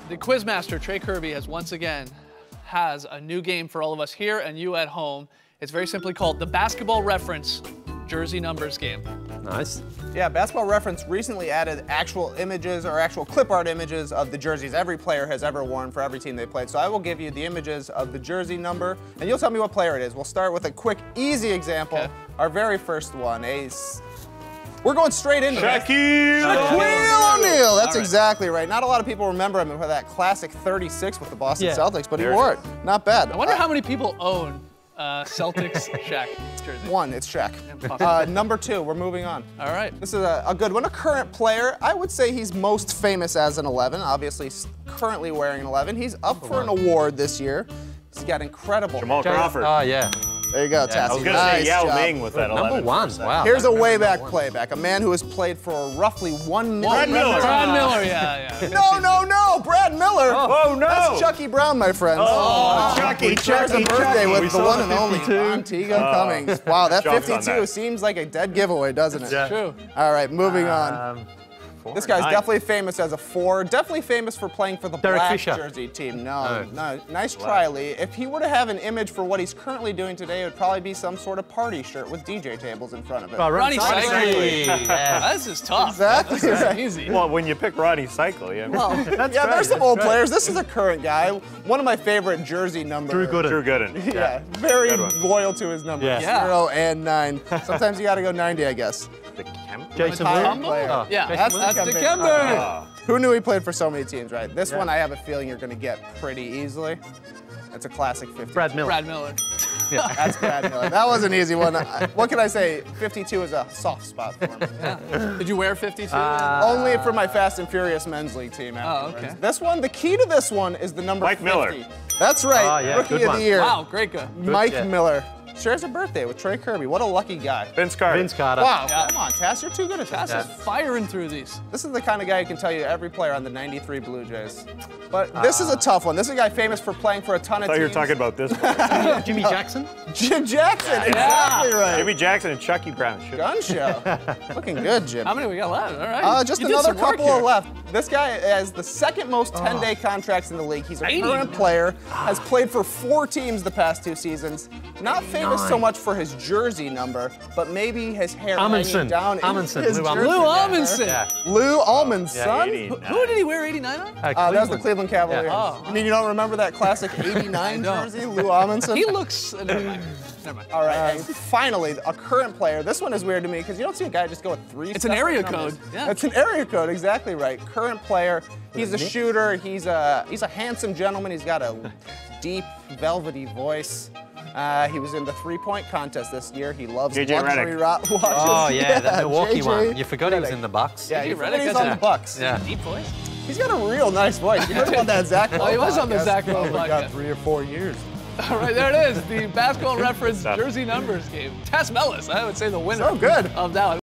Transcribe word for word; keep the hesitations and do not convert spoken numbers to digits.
The Quizmaster, Trey Kirby, has once again has a new game for all of us here and you at home. It's very simply called the Basketball Reference Jersey Numbers Game. Nice. Yeah, Basketball Reference recently added actual images or actual clip art images of the jerseys every player has ever worn for every team they played. So I will give you the images of the jersey number, and you'll tell me what player it is. We'll start with a quick, easy example. Okay. Our very first one, a... We're going straight into it. Shaquille Shaquille O'Neal. That's right. exactly right. Not a lot of people remember him for that classic thirty-six with the Boston Yeah. Celtics, but he There wore it. Not bad. I wonder Uh, how many people own uh, Celtics Shaq jersey. One, it's Shaq. possibly. Uh, number two, we're moving on. All right. This is a, a good one. A current player. I would say he's most famous as an eleven. Obviously, he's currently wearing an eleven. He's up for an award this year. He's got incredible. Jamal Crawford. Oh, yeah. There you go, Tassie. I was gonna nice say Yao job. Ming with that eleven. Number one. Wow. Here's a way Number back one. playback. A man who has played for roughly one Brad million. Miller. Brad Miller, yeah, yeah. No, no, no, Brad Miller. Oh, no. That's Chucky Brown, my friends. Oh, Chucky, He shares a Chucky, birthday Chucky. with We the saw one the and only fifty-two. Montego Oh. Cummings. Wow, that Jumps on fifty-two that. seems like a dead giveaway, doesn't it? Yeah. True. All right, moving on. Um, This guy's Nine. definitely famous as a four. Definitely famous for playing for the Derek black Fisher. jersey team. No, No. no. Nice try, Lee. If he were to have an image for what he's currently doing today, it would probably be some sort of party shirt with D J tables in front of it. oh, Ronnie Ronnie Cycli. Yeah. This is tough. Exactly. This right. is easy. Well, when you pick Ronnie Cycle, yeah. Well, That's yeah, right, there's some that's old right. players. This is a current guy. One of my favorite jersey numbers. Drew Gooden. Drew Gooden. Yeah, very Good one. loyal to his numbers. Yeah. Yeah. Zero and nine. Sometimes you got to go ninety, I guess. The Kemp. Jason Retired Wu. player. Oh, Yeah, Jason that's, Wu. that's the Kempe. Kemper. Ah. Who knew he played for so many teams, right? This Yeah. one I have a feeling you're going to get pretty easily. It's a classic fifty. Brad Miller. Brad Miller. That's Brad Miller. That was an easy one. I- What can I say? fifty-two is a soft spot for him. Did you wear fifty-two? Uh, Only for my Fast and Furious men's league team. Oh, afterwards. okay. This one, the key to this one is the number Mike fifty. Miller. That's right. Oh, yeah, Rookie good of one. the year. Wow, great guy. Mike yeah. Miller. Shares a birthday with Trey Kirby. What a lucky guy. Vince Carter. Vince Carter. Wow, Yeah. come on, Tass, you're too good at Tass this. is firing through these. This is the kind of guy who can tell you every player on the ninety-three Blue Jays. But this is a tough one. This is a guy famous for playing for a ton I of thought you were teams. talking about this one. Jimmy Jackson. Jim Jackson, exactly right. Jimmy Jackson and Chucky Brown. Should Gun show. Looking good, Jim. How many we got left? All right. Uh, just You did another some work couple here. of left. This guy has the second most ten-day contracts in the league. He's a eighty. current player, has played for four teams the past two seasons. Not famous so much for his jersey number, but maybe his hair Amundsen. hanging down in Amundsen. his Lou jersey Lou number. Amundsen. Yeah. Lou Allman's son? eighty-nine. Who did he wear eighty-nine on? Uh, that was the Cleveland Cavaliers. Yeah. Oh. I mean, you don't remember that classic eighty-nine don't. jersey, Lou Amundsen? He looks. Uh, never mind. Never mind. All right, and finally, a current player. This one is weird to me because you don't see a guy just go with three. It's an separate area numbers. code, yeah. It's an area code, exactly right. Current player. He's a shooter. He's a he's a handsome gentleman. He's got a deep, velvety voice. Uh, he was in the three-point contest this year. He loves J J luxury Redick. ro- watches. Oh, yeah, the Milwaukee J J one. You forgot he was Redick. in the Bucks. Yeah, J J you Redick forget he's has on a- the Bucks. Yeah. Deep voice. He's got a real nice voice. You heard about that Zach Lowe Oh, he was on the podcast? Zach Lowe Probably podcast. got three or four years. All right, there it is. The Basketball Reference Jersey Numbers game. Tess Mellis, I would say the winner So good. of that one.